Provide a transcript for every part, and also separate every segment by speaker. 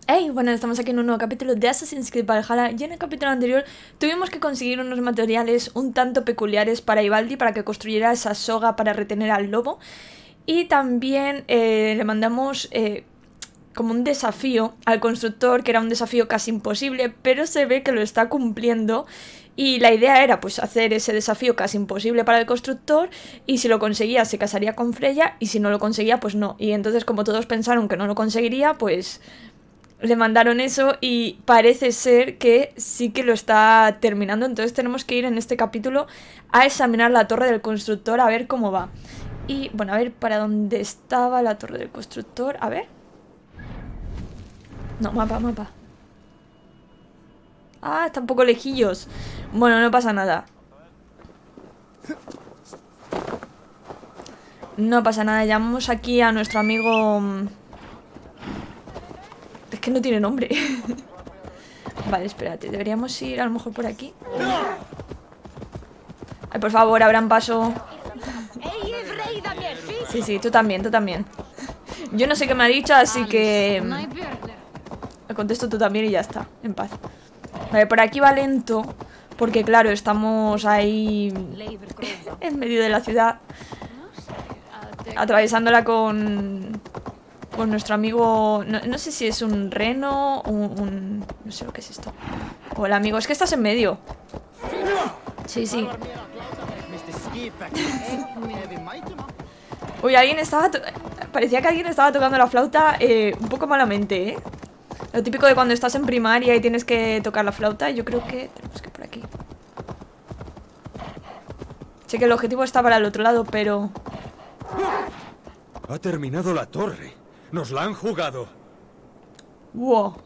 Speaker 1: Hey, bueno, estamos aquí en un nuevo capítulo de Assassin's Creed Valhalla y en el capítulo anterior tuvimos que conseguir unos materiales un tanto peculiares para Ivaldi para que construyera esa soga para retener al lobo y también le mandamos como un desafío al constructor, que era un desafío casi imposible, pero se ve que lo está cumpliendo. Y la idea era pues hacer ese desafío casi imposible para el constructor, y si lo conseguía se casaría con Freya y si no lo conseguía pues no. Y entonces, como todos pensaron que no lo conseguiría, pues le mandaron eso y parece ser que sí que lo está terminando. Entonces tenemos que ir en este capítulo a examinar la torre del constructor a ver cómo va. Y bueno, a ver para dónde estaba la torre del constructor. A ver. No, mapa. Ah, está un poco lejillos. Bueno, no pasa nada. No pasa nada, llamamos aquí a nuestro amigo... Es que no tiene nombre. Vale, espérate, deberíamos ir a lo mejor por aquí. Ay, por favor, abran paso. Sí, tú también. Yo no sé qué me ha dicho, así que... Le contesto tú también y ya está, en paz. Vale, por aquí va lento, porque claro, estamos ahí en medio de la ciudad, atravesándola con nuestro amigo, no sé si es un reno, no sé lo que es esto. Hola, amigo, es que estás en medio. Sí. Uy, alguien estaba... Parecía que alguien estaba tocando la flauta un poco malamente, ¿eh? Lo típico de cuando estás en primaria y tienes que tocar la flauta. Yo creo que tenemos que ir por aquí. Sé que el objetivo está para el otro lado, pero...
Speaker 2: Ha terminado la torre. Nos la han jugado.
Speaker 1: Wow.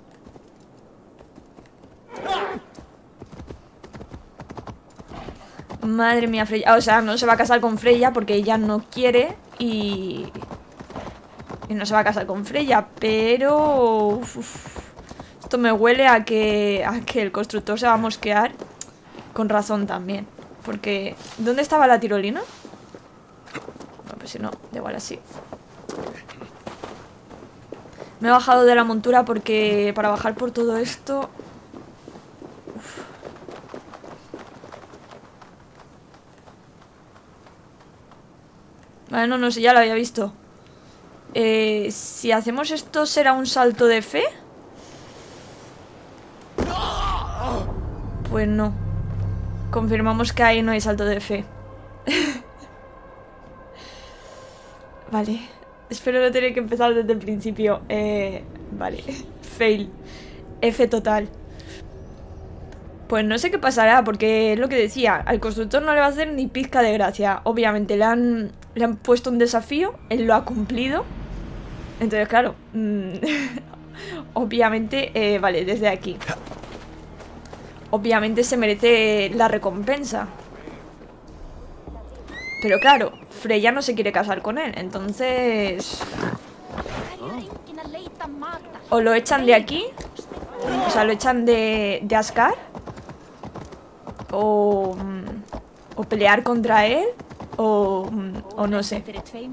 Speaker 1: Madre mía, Freya. O sea, no se va a casar con Freya porque ella no quiere y no se va a casar con Freya, pero... Esto me huele a que el constructor se va a mosquear. Con razón también. Porque... ¿Dónde estaba la tirolina? Bueno, pues si no, da igual así. Me he bajado de la montura porque... Para bajar por todo esto... Vale, no sé, ya lo había visto. Si hacemos esto, ¿será un salto de fe? Pues no. Confirmamos que ahí no hay salto de fe. Vale. Espero no tener que empezar desde el principio. Vale. Fail. F total. Pues no sé qué pasará, porque es lo que decía. Al constructor no le va a hacer ni pizca de gracia. Obviamente le han puesto un desafío. Él lo ha cumplido. Entonces, claro. Obviamente, vale, desde aquí. Obviamente se merece la recompensa. Pero claro, Freya no se quiere casar con él. Entonces... O lo echan de aquí. O sea, lo echan de Asgard. O pelear contra él. O no sé.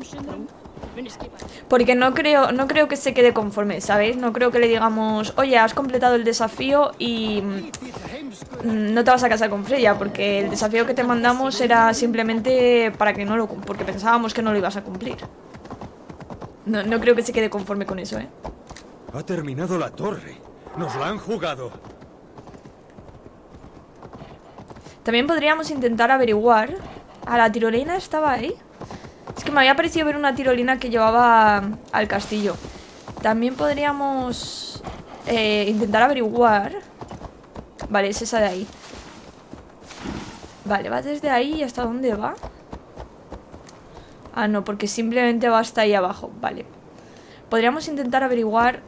Speaker 1: Porque no creo que se quede conforme, ¿sabéis? No creo que le digamos: oye, has completado el desafío y no te vas a casar con Freya. Porque el desafío que te mandamos era simplemente para que no lo... Porque pensábamos que no lo ibas a cumplir. No creo que se quede conforme con eso, ¿eh?
Speaker 2: Ha terminado la torre. Nos la han jugado.
Speaker 1: También podríamos intentar averiguar... ¿A la tirolina estaba ahí? Es que me había parecido ver una tirolina que llevaba al castillo. También podríamos intentar averiguar... Vale, es esa de ahí. Vale, va desde ahí y ¿hasta dónde va? Ah, no, porque simplemente va hasta ahí abajo. Vale. Podríamos intentar averiguar...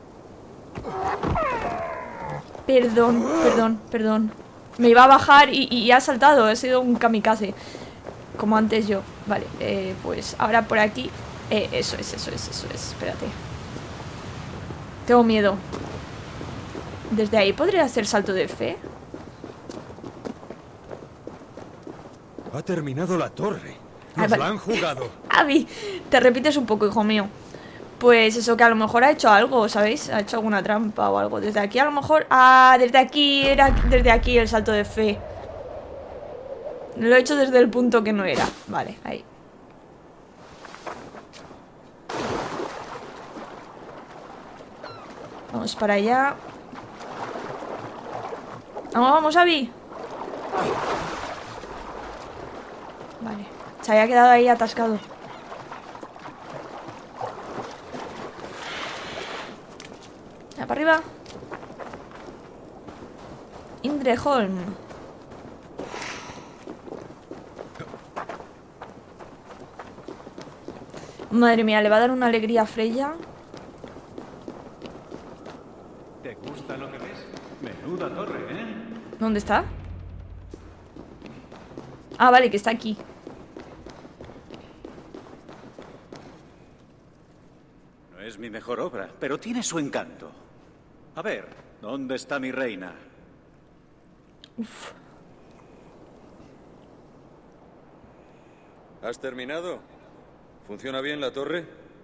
Speaker 1: Perdón. Me iba a bajar y ha saltado. Ha sido un kamikaze. Como antes yo. Vale, pues ahora por aquí. Eso es. Espérate. Tengo miedo. ¿Desde ahí podría hacer salto de fe?
Speaker 2: Ha terminado la torre. Nos la han jugado.
Speaker 1: Abby, te repites un poco, hijo mío. Pues eso, que a lo mejor ha hecho algo, ¿sabéis? Ha hecho alguna trampa o algo. Desde aquí a lo mejor... Ah, desde aquí, era desde aquí el salto de fe. Lo he hecho desde el punto que no era. Vale, ahí. Vamos para allá. Vamos, vamos, Abby. Vale, se había quedado ahí atascado. Para arriba. Indreholm. Madre mía, le va a dar una alegría a Freya.
Speaker 3: ¿Te gusta lo que ves? Menuda torre, ¿eh?
Speaker 1: ¿Dónde está? Ah, vale, que está aquí.
Speaker 3: No es mi mejor obra, pero tiene su encanto. A ver, ¿dónde está mi reina?
Speaker 1: Uf.
Speaker 2: ¿Has terminado? ¿Funciona bien la torre?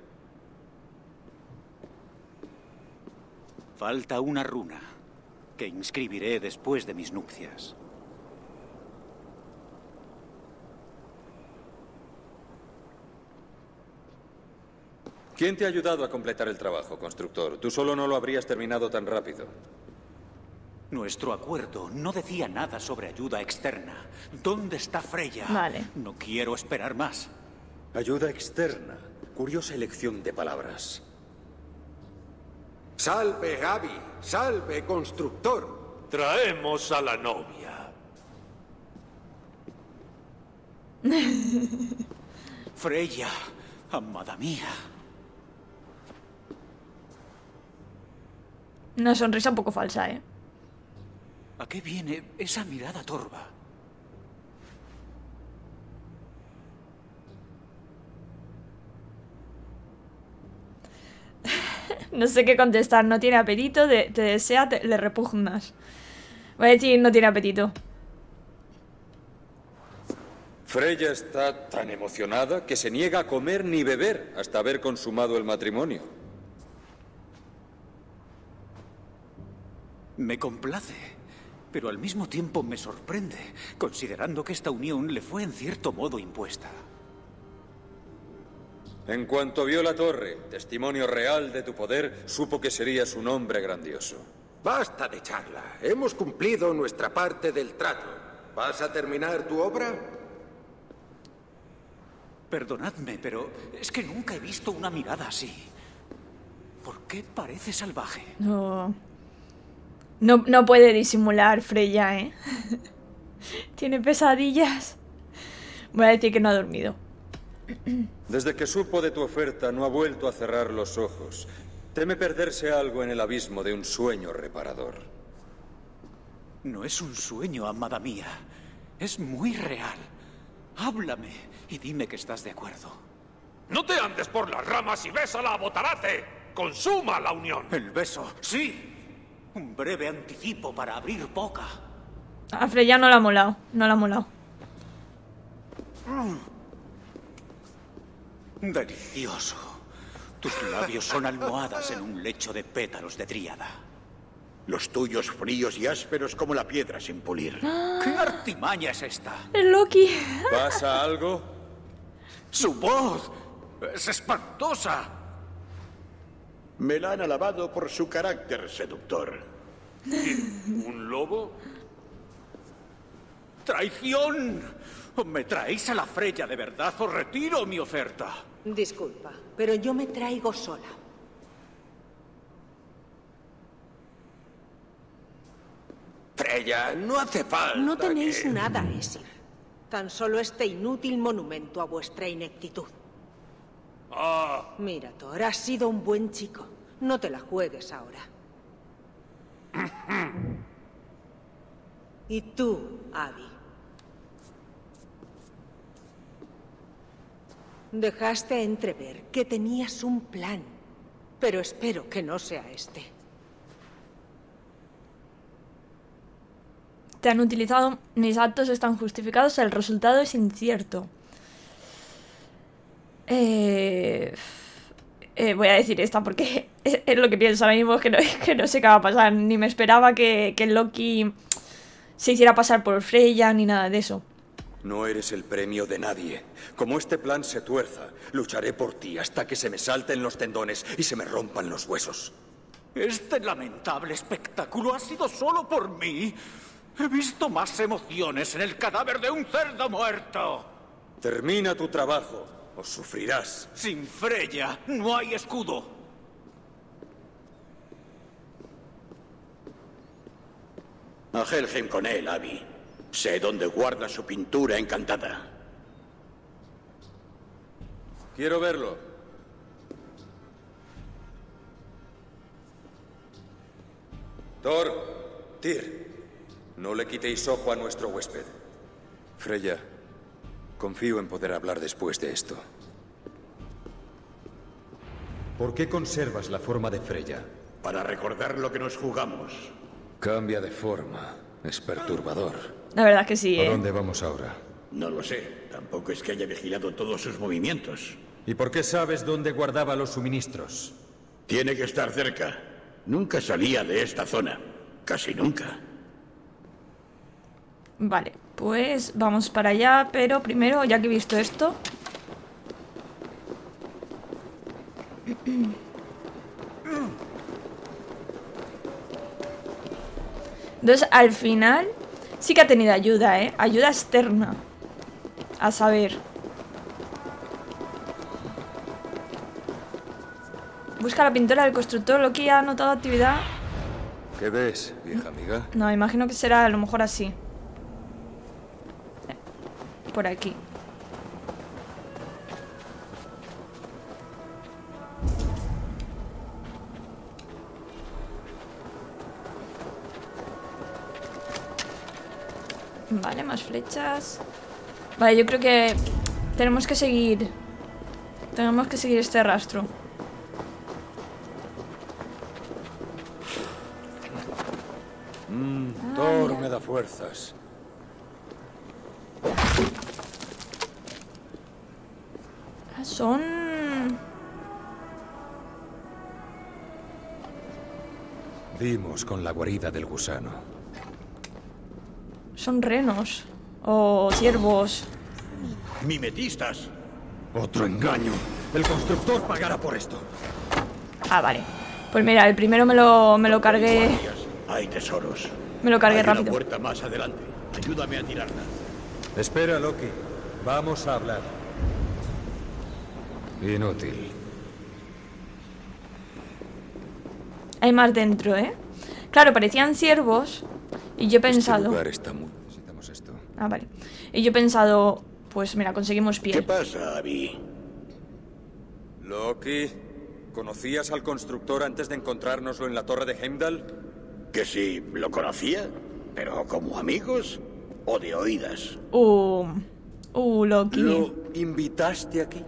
Speaker 3: Falta una runa que inscribiré después de mis nupcias.
Speaker 2: ¿Quién te ha ayudado a completar el trabajo, constructor? Tú solo no lo habrías terminado tan rápido.
Speaker 3: Nuestro acuerdo no decía nada sobre ayuda externa. ¿Dónde está Freya?
Speaker 1: Vale.
Speaker 3: No quiero esperar más.
Speaker 2: Ayuda externa. Curiosa elección de palabras.
Speaker 4: Salve, Abby. Salve, constructor.
Speaker 5: Traemos a la novia.
Speaker 3: Freya, amada mía.
Speaker 1: Una sonrisa un poco falsa, ¿eh?
Speaker 3: ¿A qué viene esa mirada torva?
Speaker 1: No sé qué contestar. No tiene apetito, te desea, le repugnas. Voy a decir, no tiene apetito.
Speaker 2: Freya está tan emocionada que se niega a comer ni beber hasta haber consumado el matrimonio.
Speaker 3: Me complace, pero al mismo tiempo me sorprende, considerando que esta unión le fue en cierto modo impuesta.
Speaker 2: En cuanto vio la torre, testimonio real de tu poder, supo que serías un hombre grandioso.
Speaker 4: Basta de charla. Hemos cumplido nuestra parte del trato. ¿Vas a terminar tu obra?
Speaker 3: Perdonadme, pero es que nunca he visto una mirada así. ¿Por qué parece salvaje?
Speaker 1: No. No puede disimular Freya, ¿eh? Tiene pesadillas. Voy a decir que no ha dormido.
Speaker 2: Desde que supo de tu oferta, no ha vuelto a cerrar los ojos. Teme perderse algo en el abismo de un sueño reparador.
Speaker 3: No es un sueño, amada mía. Es muy real. Háblame y dime que estás de acuerdo.
Speaker 5: No te andes por las ramas y bésala a Botarate. Consuma la unión.
Speaker 3: El beso, sí. Un breve anticipo para abrir boca.
Speaker 1: A Freya no la ha molado. No la ha molado.
Speaker 3: Delicioso. Tus labios son almohadas en un lecho de pétalos de dríada.
Speaker 4: Los tuyos fríos y ásperos como la piedra sin pulir.
Speaker 3: ¿Qué artimaña es esta?
Speaker 1: El Loki.
Speaker 2: ¿Pasa algo?
Speaker 3: ¡Su voz! ¡Es espantosa!
Speaker 4: Me la han alabado por su carácter seductor.
Speaker 5: ¿Un lobo?
Speaker 3: ¡Traición! ¿Me traéis a la Freya de verdad o retiro mi oferta?
Speaker 6: Disculpa, pero yo me traigo sola.
Speaker 4: Freya, no hace falta.
Speaker 6: No tenéis
Speaker 4: que...
Speaker 6: nada, Esir. Tan solo este inútil monumento a vuestra ineptitud.
Speaker 5: Ah,
Speaker 6: Mira, Thor, has sido un buen chico. No te la juegues ahora. Y tú, Abby. Dejaste entrever que tenías un plan, pero espero que no sea este.
Speaker 1: Te han utilizado, mis actos están justificados, el resultado es incierto. Voy a decir esta porque es lo que pienso ahora mismo, que no sé qué va a pasar. Ni me esperaba que Loki se hiciera pasar por Freya ni nada de eso.
Speaker 2: No eres el premio de nadie. Como este plan se tuerza, lucharé por ti hasta que se me salten los tendones y se me rompan los huesos.
Speaker 3: Este lamentable espectáculo ha sido solo por mí. He visto más emociones en el cadáver de un cerdo muerto.
Speaker 2: Termina tu trabajo o sufrirás.
Speaker 3: Sin Freya no hay escudo.
Speaker 7: A Helheim con él, Abby. Sé dónde guarda su pintura encantada.
Speaker 2: Quiero verlo. Thor, Tyr, no le quitéis ojo a nuestro huésped. Freya, confío en poder hablar después de esto. ¿Por qué conservas la forma de Freya?
Speaker 7: Para recordar lo que nos jugamos.
Speaker 2: Cambia de forma. Es perturbador.
Speaker 1: La verdad que sí,
Speaker 2: ¿A dónde vamos ahora?
Speaker 7: No lo sé. Tampoco es que haya vigilado todos sus movimientos.
Speaker 2: ¿Y por qué sabes dónde guardaba los suministros?
Speaker 7: Tiene que estar cerca. Nunca salía de esta zona. Casi nunca.
Speaker 1: Vale, pues vamos para allá, pero primero, ya que he visto esto... Entonces, al final, sí que ha tenido ayuda, ¿eh? Ayuda externa. A saber. Busca la pintura del constructor. Loki ha notado actividad.
Speaker 2: ¿Qué ves, vieja amiga?
Speaker 1: No, imagino que será a lo mejor así. Por aquí. Vale, más flechas. Vale, yo creo que tenemos que seguir. Tenemos que seguir este rastro.
Speaker 2: Thor me da fuerzas.
Speaker 1: Son...
Speaker 2: Dimos con la guarida del gusano.
Speaker 1: Son renos. O ciervos.
Speaker 7: Mimetistas.
Speaker 2: Otro engaño. El constructor pagará por esto.
Speaker 1: Ah, vale. Pues mira, el primero me lo cargué.
Speaker 7: Hay tesoros.
Speaker 1: Me lo cargué
Speaker 7: Hay una
Speaker 1: rápido.
Speaker 7: puerta más adelante. Ayúdame a tirarla.
Speaker 2: Espera, Loki. Vamos a hablar. Inútil.
Speaker 1: Hay más dentro, ¿eh? Claro, parecían ciervos. Y yo he pensado...
Speaker 2: Este lugar está muy... Necesitamos esto.
Speaker 1: Ah, vale. Y yo he pensado... Pues mira, conseguimos
Speaker 7: ¿Qué
Speaker 1: piel.
Speaker 7: pasa, Abby?
Speaker 2: Loki, ¿conocías al constructor antes de encontrárnoslo en la torre de Heimdall?
Speaker 7: Que sí, lo conocía, pero como amigos o de oídas.
Speaker 1: Loki.
Speaker 2: ¿Lo invitaste aquí?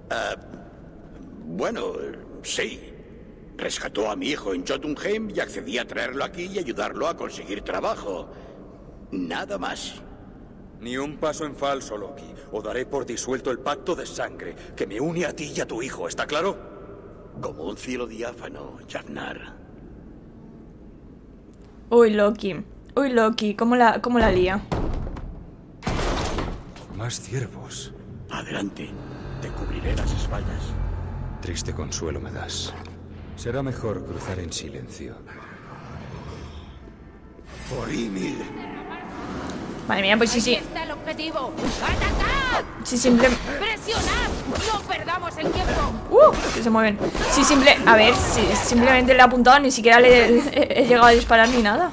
Speaker 7: Bueno, sí. Rescató a mi hijo en Jotunheim y accedí a traerlo aquí y ayudarlo a conseguir trabajo. Nada más.
Speaker 2: Ni un paso en falso, Loki. O daré por disuelto el pacto de sangre que me une a ti y a tu hijo, ¿está claro?
Speaker 7: Como un cielo diáfano, Jafnar.
Speaker 1: Uy, Loki. Uy, Loki. ¿Cómo la lía?
Speaker 2: Más ciervos.
Speaker 7: Adelante, te cubriré las espaldas.
Speaker 2: Triste consuelo me das. Será mejor cruzar en silencio.
Speaker 7: Por Ymir.
Speaker 1: Madre mía, pues sí.
Speaker 8: Ahí está el objetivo. ¡Atacad!
Speaker 1: Sí, simple...
Speaker 8: ¡Presionad! ¡No perdamos el tiempo!
Speaker 1: Que se mueven. Sí, simple... A ver, sí, simplemente le he apuntado. Ni siquiera le he llegado a disparar ni nada.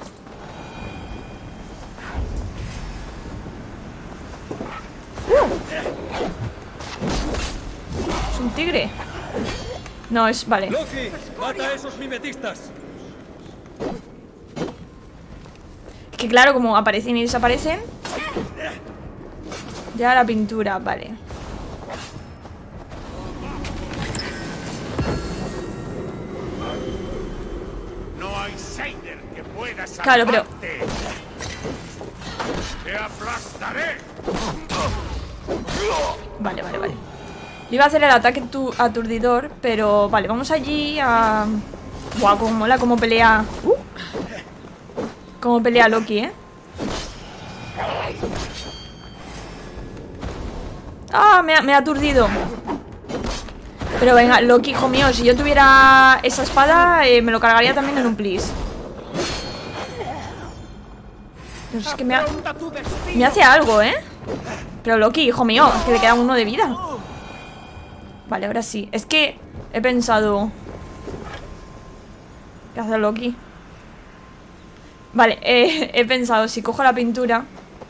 Speaker 1: Es un tigre. No, es... Vale.
Speaker 2: ¡Loki! ¡Mata a esos mimetistas!
Speaker 1: Es que claro, como aparecen y desaparecen. Ya la pintura, vale.
Speaker 5: No hay Seider que pueda salvarte.
Speaker 1: Claro, pero...
Speaker 5: ¡Te aplastaré!
Speaker 1: Vale. Iba a hacer el ataque aturdidor, pero vale, vamos allí a... Guau, como mola, como pelea... Como pelea Loki, ¿eh? ¡Ah! Me ha aturdido. Pero venga, Loki, hijo mío, si yo tuviera esa espada, me lo cargaría también en un plis. Pero es que me hace algo, ¿eh? Pero Loki, hijo mío, es que le queda uno de vida. Vale, ahora sí. Es que he pensado... ¿Qué hace Loki? Vale, he pensado, si cojo la pintura...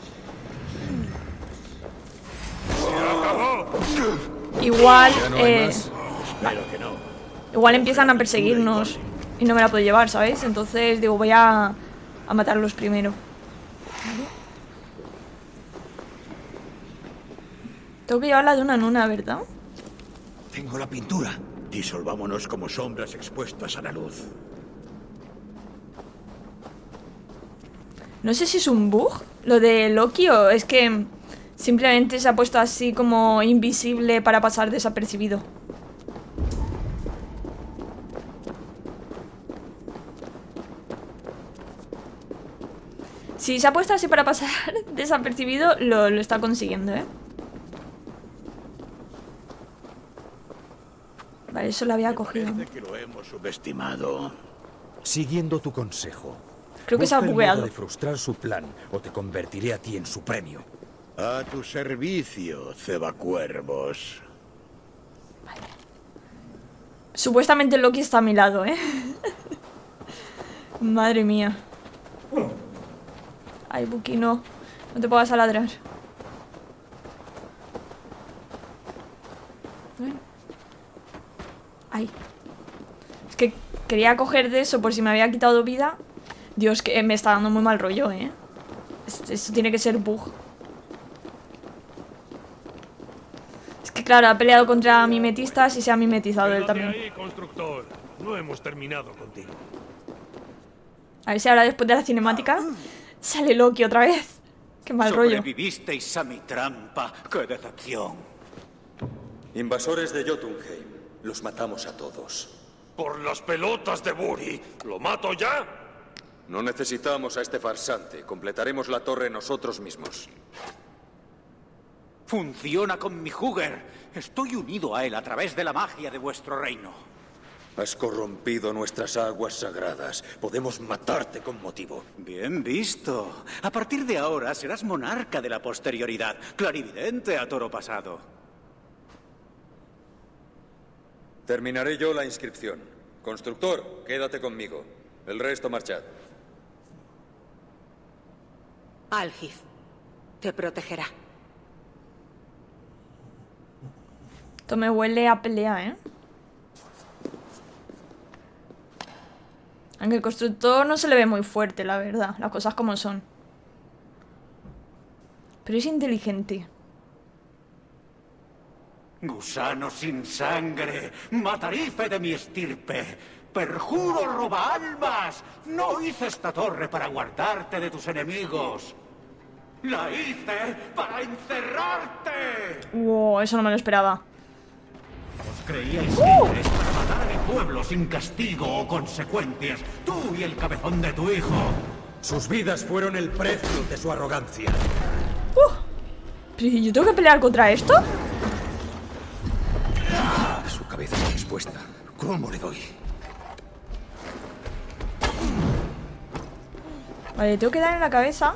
Speaker 1: Igual... Igual empiezan a perseguirnos y no me la puedo llevar, ¿sabéis? Entonces digo, voy a matarlos primero. Tengo que llevarla de una en una, ¿verdad?
Speaker 7: Tengo la pintura. Disolvámonos como sombras expuestas a la luz.
Speaker 1: No sé si es un bug lo de Loki o es que simplemente se ha puesto así como invisible para pasar desapercibido. Si se ha puesto así para pasar desapercibido, lo está consiguiendo, ¿eh? Vale, eso lo había cogido.
Speaker 7: Parece que lo hemos subestimado.
Speaker 9: Siguiendo tu consejo.
Speaker 1: Creo que se ha
Speaker 9: busca el
Speaker 1: bugueado.
Speaker 9: modo de frustrar su plan o te convertiré a ti en su premio.
Speaker 7: A tu servicio, cebacuervos.
Speaker 1: Supuestamente Loki está a mi lado, ¿eh? Madre mía. Ay, Buki, no. No te pongas a ladrar. Bueno. Ay. Es que quería coger de eso por si me había quitado vida. Dios, que me está dando muy mal rollo, ¿eh? Esto tiene que ser bug. Es que claro, ha peleado contra mimetistas y se ha mimetizado él también.
Speaker 5: Ahí, constructor. No hemos terminado contigo.
Speaker 1: A ver si ahora después de la cinemática sale Loki otra vez. Qué mal rollo.
Speaker 3: Sobrevivisteis a mi trampa. ¡Qué decepción!
Speaker 2: Invasores de Jotunheim. Los matamos a todos.
Speaker 5: Por las pelotas de Buri. ¿Lo mato ya?
Speaker 2: No necesitamos a este farsante. Completaremos la torre nosotros mismos.
Speaker 3: Funciona con mi Hugger. Estoy unido a él a través de la magia de vuestro reino.
Speaker 2: Has corrompido nuestras aguas sagradas. Podemos matarte con motivo.
Speaker 3: Bien visto. A partir de ahora serás monarca de la posterioridad. Clarividente a toro pasado.
Speaker 2: Terminaré yo la inscripción. Constructor, quédate conmigo. El resto marchad.
Speaker 6: Algif te protegerá.
Speaker 1: Esto me huele a pelea, ¿eh? Aunque el constructor no se le ve muy fuerte, la verdad. Las cosas como son. Pero es inteligente.
Speaker 3: Gusano sin sangre, matarife de mi estirpe. Perjuro roba almas. No hice esta torre para guardarte de tus enemigos. La hice para encerrarte.
Speaker 1: Wow, eso no me lo esperaba.
Speaker 3: Os creíais libres para matar a mi pueblo sin castigo o consecuencias. Tú y el cabezón de tu hijo.
Speaker 9: Sus vidas fueron el precio de su arrogancia.
Speaker 1: ¿Pero yo tengo que pelear contra esto?
Speaker 9: Su cabeza está expuesta. ¿Cómo le doy?
Speaker 1: Vale, tengo que dar en la cabeza.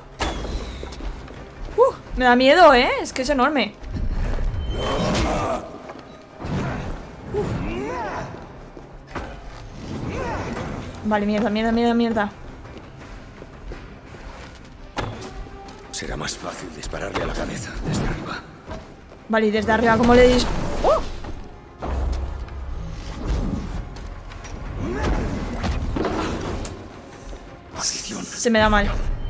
Speaker 1: Me da miedo, ¿eh? Es que es enorme. Vale, mierda.
Speaker 9: Será más fácil dispararle a la cabeza desde arriba.
Speaker 1: Vale, y desde arriba, ¿cómo le disparo?
Speaker 9: Maldición.
Speaker 1: Se me da mal.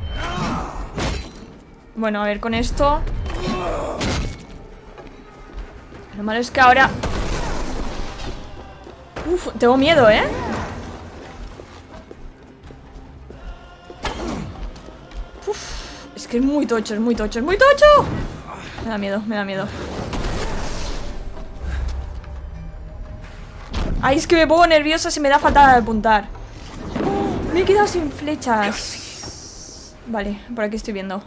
Speaker 1: Bueno, a ver, con esto. Lo malo es que ahora... Uf, tengo miedo, ¿eh? Uf, es que es muy tocho, es muy tocho. Me da miedo. Ay, es que me pongo nerviosa, se me da fatal al apuntar. Me he quedado sin flechas. Vale, por aquí estoy viendo.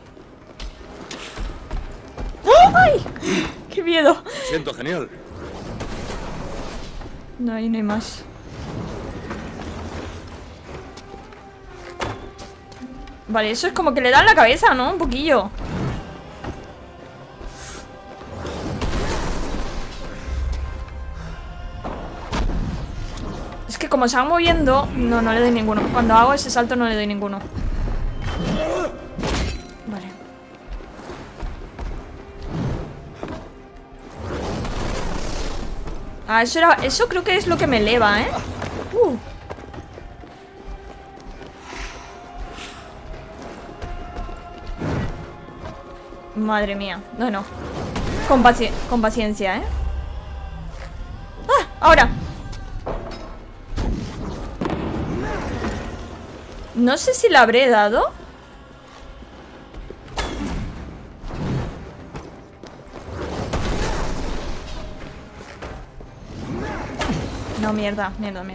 Speaker 1: ¡Ay! ¡Qué miedo!
Speaker 2: Me siento genial.
Speaker 1: No, ahí no hay más. Vale, eso es como que le da en la cabeza, ¿no? Un poquillo. Es que como se van moviendo... No, no le doy ninguno. Cuando hago ese salto no le doy ninguno. Vale. Ah, eso creo que es lo que me eleva, ¿eh? Madre mía. No, no. Con paciencia, ¿eh? ¡Ah! Ahora. No sé si la habré dado. No, mierda.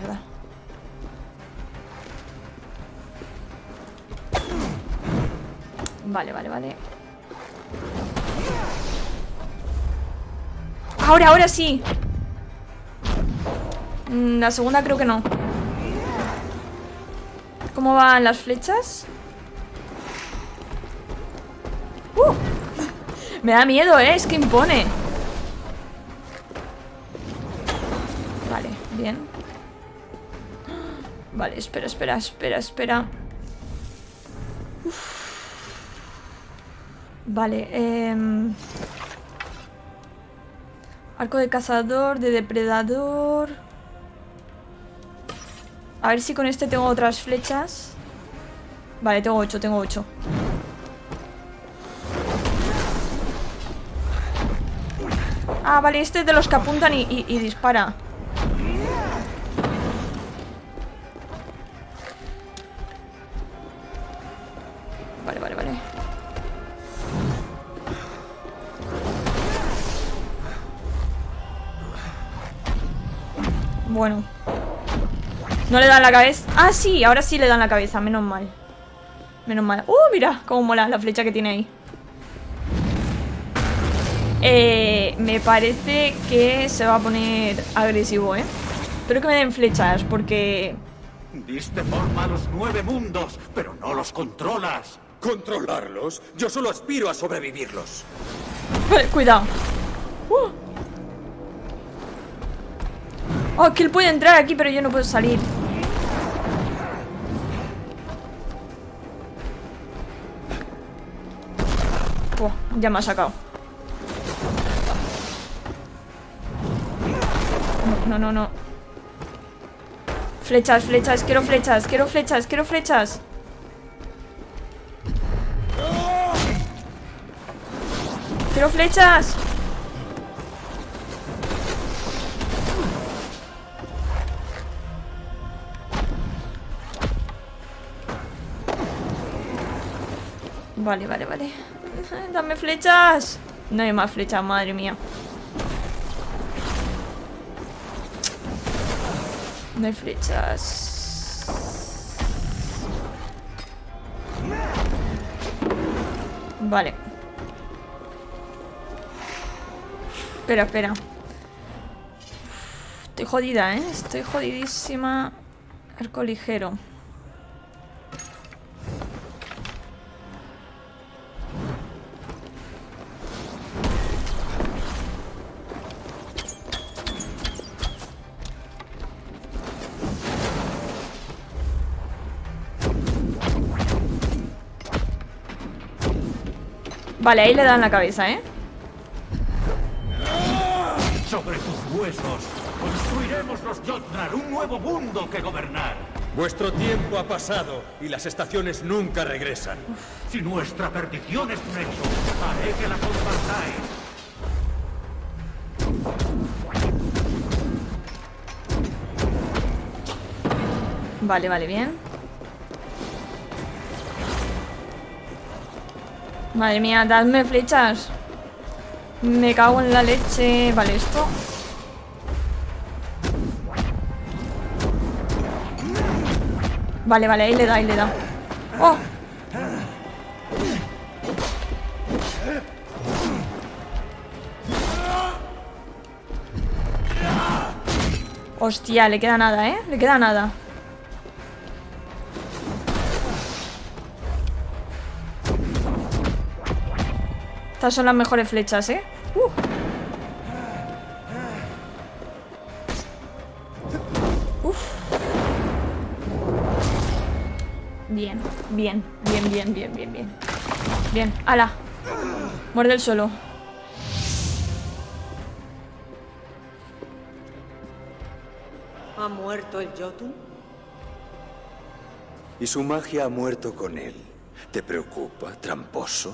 Speaker 1: Vale. Ahora sí. La segunda creo que no. ¿Cómo van las flechas? Me da miedo, es que impone. Vale, bien. Vale, espera. Vale, arco de cazador, de depredador. A ver si con este tengo otras flechas. Vale, tengo 8. Ah, vale, este es de los que apuntan y dispara. Vale. Bueno. No le dan la cabeza. Ah, sí, ahora sí le dan la cabeza, menos mal. Mira cómo mola la flecha que tiene ahí. Me parece que se va a poner agresivo, ¿eh? Espero que me den flechas, porque...
Speaker 3: Diste forma a los 9 mundos, pero no los controlas.
Speaker 2: ¿Controlarlos? Yo solo aspiro a sobrevivirlos.
Speaker 1: Vale, cuidado. Oh, que él puede entrar aquí, pero yo no puedo salir. Ya me ha sacado. No. Flechas, quiero flechas. Quiero flechas. Vale. Dame flechas. No hay más flechas, madre mía. No hay flechas. Vale. Espera. Estoy jodida, ¿eh? Estoy jodidísima. Arco ligero. Vale, ahí le dan la cabeza, ¿eh?
Speaker 3: Sobre tus huesos construiremos los Jotnar un nuevo mundo que gobernar.
Speaker 2: Vuestro tiempo ha pasado y las estaciones nunca regresan.
Speaker 3: Si nuestra perdición es un hecho, haré que la compartáis.
Speaker 1: Vale, bien. Madre mía, dadme flechas. Me cago en la leche. Vale, esto. Vale, vale, ahí le da, ahí le da. ¡Oh! Hostia, le queda nada, ¿eh? Le queda nada. Estas son las mejores flechas, ¿eh? Uf. Bien, bien, bien, bien, bien, bien, bien. Bien, ala. Muerde el suelo.
Speaker 6: ¿Ha muerto el Jotun?
Speaker 9: Y su magia ha muerto con él. ¿Te preocupa, tramposo?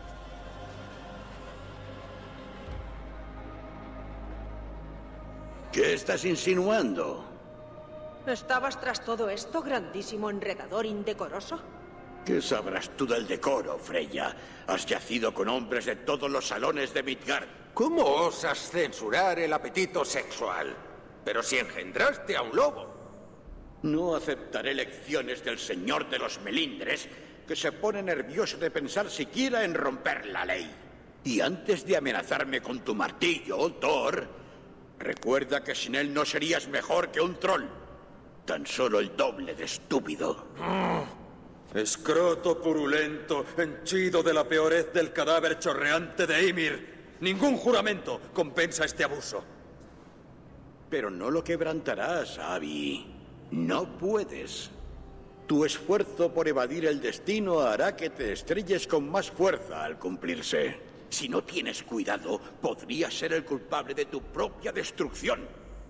Speaker 7: ¿Qué estás insinuando?
Speaker 6: ¿Estabas tras todo esto, grandísimo enredador indecoroso?
Speaker 7: ¿Qué sabrás tú del decoro, Freya? Has yacido con hombres de todos los salones de Midgard.
Speaker 4: ¿Cómo osas censurar el apetito sexual? Pero si engendraste a un lobo.
Speaker 7: No aceptaré lecciones del señor de los melindres, que se pone nervioso de pensar siquiera en romper la ley. Y antes de amenazarme con tu martillo, Thor, recuerda que sin él no serías mejor que un troll. Tan solo el doble de estúpido.
Speaker 2: Escroto purulento, henchido de la peorez del cadáver chorreante de Ymir. Ningún juramento compensa este abuso.
Speaker 7: Pero no lo quebrantarás, Abby. No puedes. Tu esfuerzo por evadir el destino hará que te estrelles con más fuerza al cumplirse. Si no tienes cuidado, podrías ser el culpable de tu propia destrucción.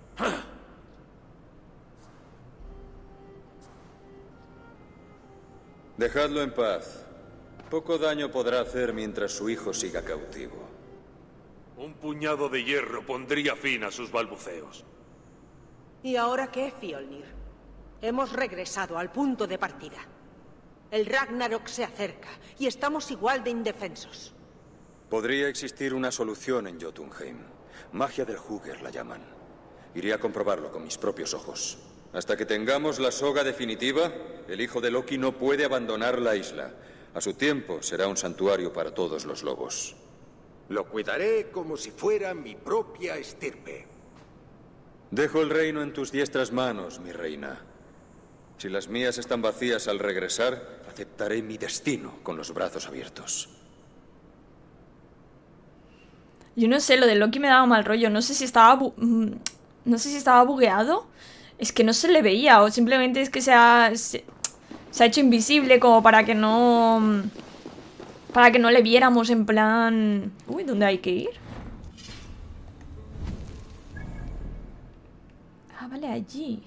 Speaker 2: Dejadlo en paz. Poco daño podrá hacer mientras su hijo siga cautivo.
Speaker 5: Un puñado de hierro pondría fin a sus balbuceos.
Speaker 6: ¿Y ahora qué, Fjolnir? Hemos regresado al punto de partida. El Ragnarok se acerca y estamos igual de indefensos.
Speaker 2: Podría existir una solución en Jotunheim. Magia del Hugr la llaman. Iré a comprobarlo con mis propios ojos. Hasta que tengamos la soga definitiva, el hijo de Loki no puede abandonar la isla. A su tiempo será un santuario para todos los lobos.
Speaker 4: Lo cuidaré como si fuera mi propia estirpe.
Speaker 2: Dejo el reino en tus diestras manos, mi reina. Si las mías están vacías al regresar, aceptaré mi destino con los brazos abiertos.
Speaker 1: Yo no sé, lo de Loki me daba mal rollo. No sé si estaba bugueado. Es que no se le veía. O simplemente es que se ha hecho invisible como para que no... Para que no le viéramos en plan... Uy, ¿dónde hay que ir? Ah, vale, allí.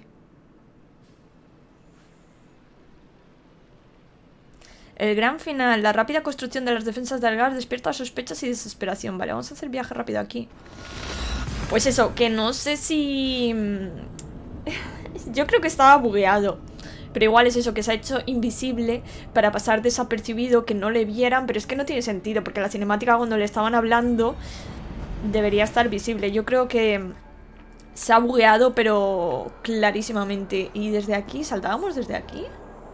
Speaker 1: El gran final, la rápida construcción de las defensas de Algar despierta sospechas y desesperación. Vale, vamos a hacer viaje rápido aquí. Pues eso, que no sé si... Yo creo que estaba bugueado. Pero igual es eso, que se ha hecho invisible para pasar desapercibido, que no le vieran. Pero es que no tiene sentido, porque la cinemática cuando le estaban hablando debería estar visible. Yo creo que se ha bugueado, pero clarísimamente. ¿Y desde aquí? ¿Saltábamos desde aquí?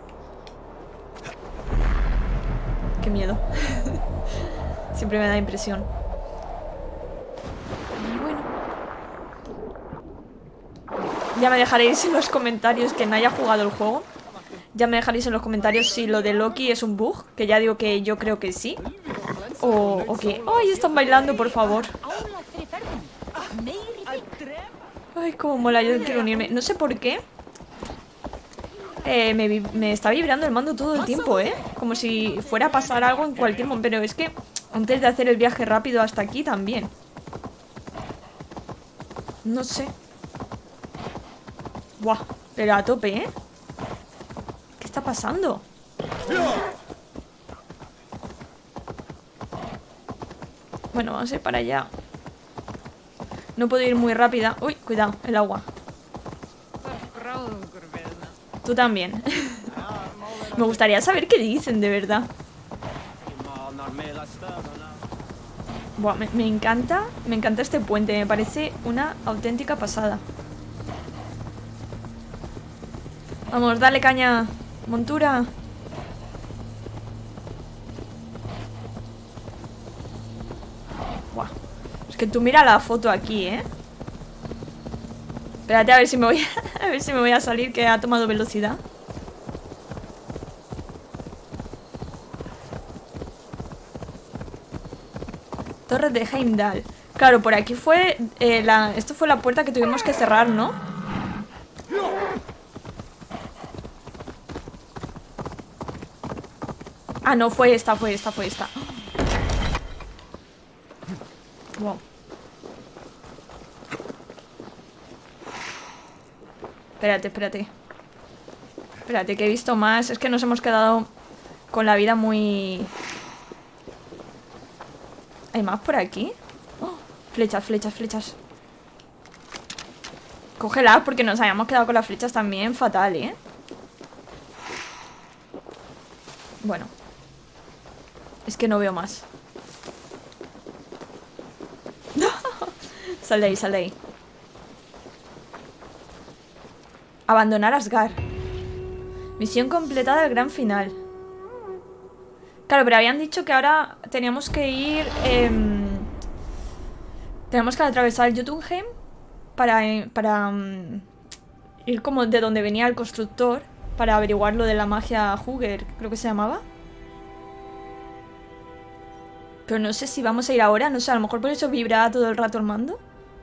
Speaker 1: Qué miedo. Siempre me da impresión. Y bueno, ya me dejaréis en los comentarios quien haya jugado el juego. Ya me dejaréis en los comentarios si lo de Loki es un bug, que ya digo que yo creo que sí. O que... ¡Ay, están bailando, por favor! Ay, cómo mola, yo quiero unirme. No sé por qué me está vibrando el mando todo el tiempo, como si fuera a pasar algo en cualquier momento. Pero es que antes de hacer el viaje rápido hasta aquí también. No sé. Buah, pero a tope, ¿Qué está pasando? Bueno, vamos a ir para allá. No puedo ir muy rápida. Uy, cuidado, el agua. Tú también. Me gustaría saber qué dicen, de verdad. Buah, me encanta este puente. Me parece una auténtica pasada. Vamos, dale caña. Montura. Buah. Es que tú mira la foto aquí, ¿eh? Espérate a ver si me voy a ver si me voy a salir, que ha tomado velocidad. Torre de Heimdall. Claro, por aquí fue esto fue la puerta que tuvimos que cerrar, ¿no? Ah, no, fue esta. Wow. Espérate, que he visto más. Es que nos hemos quedado con la vida muy... ¿Hay más por aquí? Oh, flechas. Cógelas porque nos habíamos quedado con las flechas también. Fatal, ¿eh? Bueno. Es que no veo más. Sal de ahí. Abandonar Asgard. Misión completada del gran final. Claro, pero habían dicho que ahora teníamos que ir... tenemos que atravesar Jotunheim para ir como de donde venía el constructor, para averiguar lo de la magia Hugger, creo que se llamaba. Pero no sé si vamos a ir ahora, no sé, a lo mejor por eso vibra todo el rato el mando.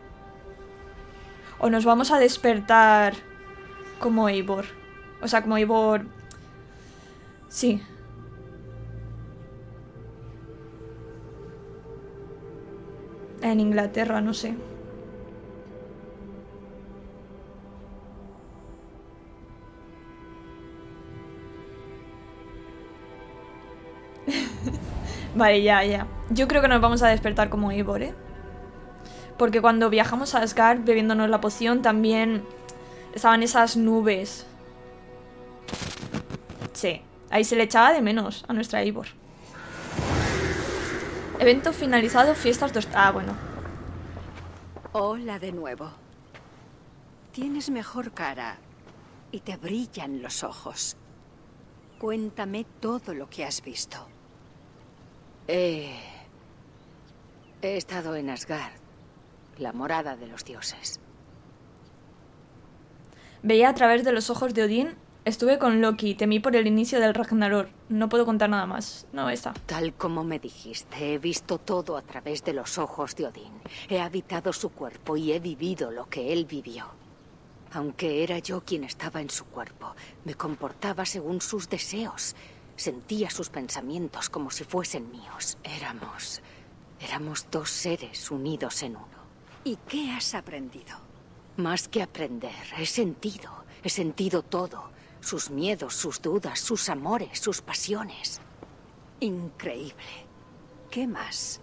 Speaker 1: O nos vamos a despertar como Eivor. O sea, como Eivor... Sí. En Inglaterra, no sé. Vale, ya. Yo creo que nos vamos a despertar como Eivor, ¿eh? Porque cuando viajamos a Asgard bebiéndonos la poción también estaban esas nubes. Sí, ahí se le echaba de menos a nuestra Eivor. Evento finalizado, fiestas 2... Ah, bueno.
Speaker 10: Hola de nuevo. Tienes mejor cara y te brillan los ojos. Cuéntame todo lo que has visto. He estado en Asgard, la morada de los dioses.
Speaker 1: Veía a través de los ojos de Odín. Estuve con Loki, temí por el inicio del Ragnarok. No puedo contar nada más. No, esta.
Speaker 10: Tal como me dijiste, he visto todo a través de los ojos de Odín. He habitado su cuerpo y he vivido lo que él vivió. Aunque era yo quien estaba en su cuerpo, me comportaba según sus deseos. Sentía sus pensamientos como si fuesen míos. Éramos dos seres unidos en uno. ¿Y qué has aprendido? Más que aprender, he sentido todo. Sus miedos, sus dudas, sus amores, sus pasiones. Increíble. ¿Qué más?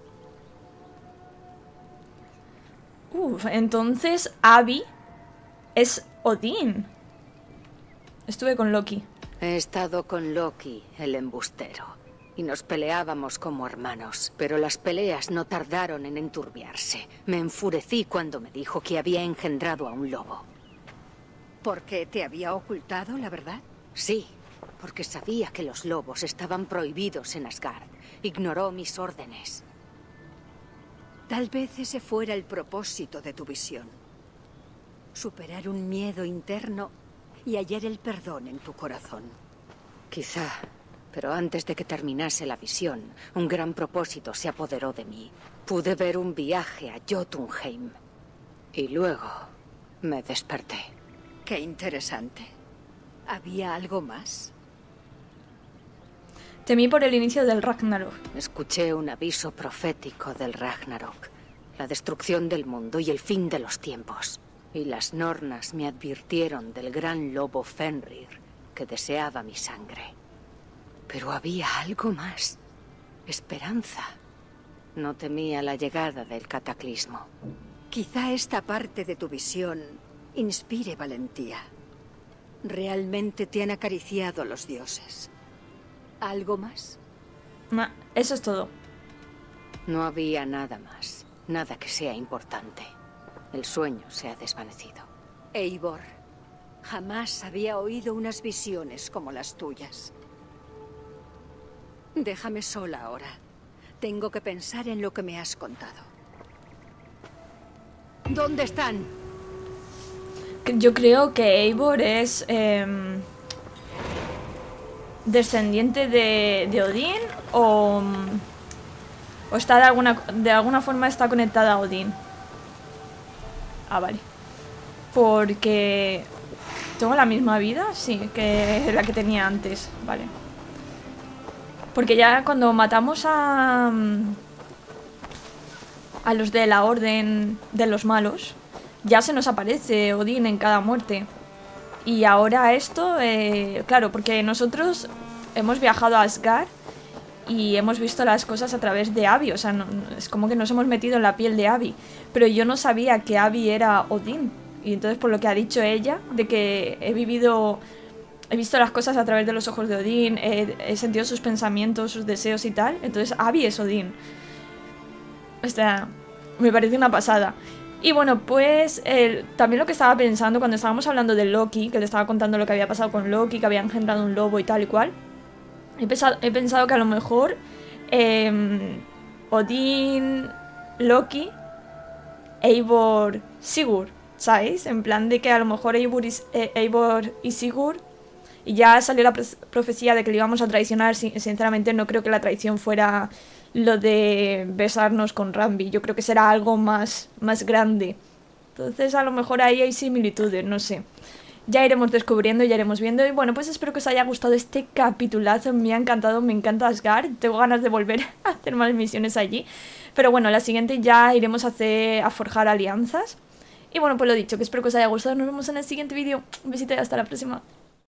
Speaker 1: Entonces Abby es Odín. Estuve con Loki.
Speaker 10: He estado con Loki, el embustero, y nos peleábamos como hermanos, pero las peleas no tardaron en enturbiarse. Me enfurecí cuando me dijo que había engendrado a un lobo.
Speaker 6: ¿Por qué te había ocultado la verdad?
Speaker 10: Sí, porque sabía que los lobos estaban prohibidos en Asgard. Ignoró mis órdenes.
Speaker 6: Tal vez ese fuera el propósito de tu visión. Superar un miedo interno y hallar el perdón en tu corazón.
Speaker 10: Quizá, pero antes de que terminase la visión, un gran propósito se apoderó de mí. Pude ver un viaje a Jotunheim. Y luego me desperté.
Speaker 6: Qué interesante. ¿Había algo más?
Speaker 1: Temí por el inicio del Ragnarok.
Speaker 10: Escuché un aviso profético del Ragnarok. La destrucción del mundo y el fin de los tiempos. Y las Nornas me advirtieron del gran lobo Fenrir, que deseaba mi sangre. Pero había algo más. Esperanza. No temía la llegada del cataclismo.
Speaker 6: Quizá esta parte de tu visión inspire valentía. Realmente te han acariciado los dioses. ¿Algo más?
Speaker 1: No, eso es todo.
Speaker 10: No había nada más. Nada que sea importante. El sueño se ha desvanecido.
Speaker 6: Eivor,
Speaker 10: Jamás había oído unas visiones como las tuyas. Déjame sola ahora. Tengo que pensar en lo que me has contado. ¿Dónde están?
Speaker 1: Yo creo que Eivor es descendiente de Odín o está de alguna forma está conectada a Odín. Ah, vale. Porque tengo la misma vida, sí, que la que tenía antes, vale. Porque ya cuando matamos a los de la Orden de los Malos, ya se nos aparece Odín en cada muerte. Y ahora esto, claro, porque nosotros hemos viajado a Asgard y hemos visto las cosas a través de Abby. O sea, es como que nos hemos metido en la piel de Abby. Pero yo no sabía que Abby era Odín. Y entonces por lo que ha dicho ella, de que he visto las cosas a través de los ojos de Odín, he sentido sus pensamientos, sus deseos y tal. Entonces Abby es Odín. O sea, me parece una pasada. Y bueno, pues también lo que estaba pensando cuando estábamos hablando de Loki, que le estaba contando lo que había pasado con Loki, que había engendrado un lobo y tal y cual, he pensado que a lo mejor Odín, Loki, Eivor, Sigurd, ¿sabéis? En plan de que a lo mejor Eivor y Sigurd, y ya salió la profecía de que le íbamos a traicionar. Sinceramente no creo que la traición fuera lo de besarnos con Rambi. Yo creo que será algo más grande. Entonces a lo mejor ahí hay similitudes, no sé. Ya iremos descubriendo, ya iremos viendo. Y bueno, pues espero que os haya gustado este capitulazo. Me ha encantado, me encanta Asgard. Tengo ganas de volver a hacer más misiones allí. Pero bueno, la siguiente ya iremos a forjar alianzas. Y bueno, pues lo dicho, que espero que os haya gustado. Nos vemos en el siguiente vídeo. Un besito y hasta la próxima.